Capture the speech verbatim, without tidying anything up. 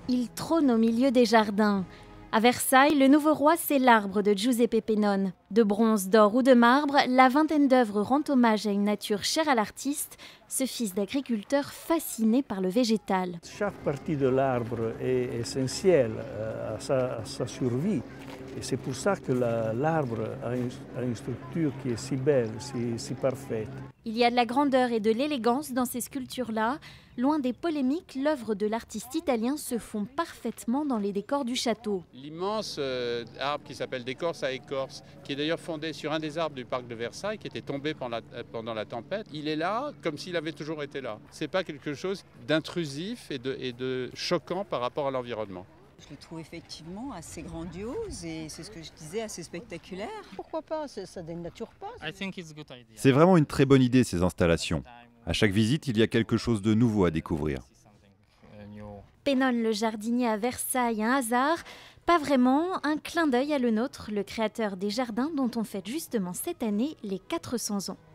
Il trône au milieu des jardins. À Versailles, le nouveau roi, c'est l'arbre de Giuseppe Pennone. De bronze, d'or ou de marbre, la vingtaine d'œuvres rend hommage à une nature chère à l'artiste, ce fils d'agriculteur fasciné par le végétal. Chaque partie de l'arbre est essentielle à sa, à sa survie. Et c'est pour ça que l'arbre a une, a une structure qui est si belle, si, si parfaite. Il y a de la grandeur et de l'élégance dans ces sculptures-là. Loin des polémiques, l'œuvre de l'artiste italien se fond parfaitement dans les décors du château. L'immense euh, arbre qui s'appelle d'écorce à écorce, qui est d'ailleurs fondé sur un des arbres du parc de Versailles, qui était tombé pendant la, pendant la tempête, il est là comme s'il avait toujours été là. Ce n'est pas quelque chose d'intrusif et de, et de choquant par rapport à l'environnement. Je le trouve effectivement assez grandiose et c'est ce que je disais, assez spectaculaire. Pourquoi pas, ça dénature pas. C'est vraiment une très bonne idée ces installations. À chaque visite, il y a quelque chose de nouveau à découvrir. Pennone, le jardinier à Versailles, un hasard? Pas vraiment, un clin d'œil à Le Nôtre, le créateur des jardins dont on fête justement cette année les quatre cents ans.